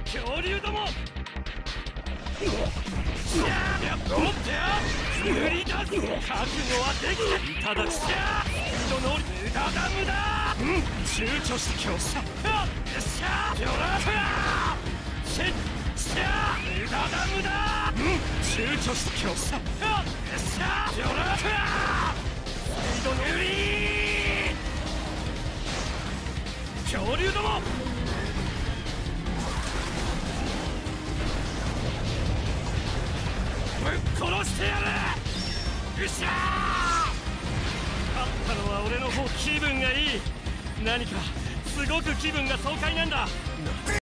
恐竜ども。思ってや振り出す。覚悟はできた。いただくしゃ人の無駄だ無駄。躊躇して強者。よっしゃよらしゃ無駄だ無駄。躊躇して強者。よっしゃよら人の売り恐竜ども。ぶっ殺してやる。うっしゃー。勝ったのは俺の方。気分がいい。何かすごく気分が爽快なんだ。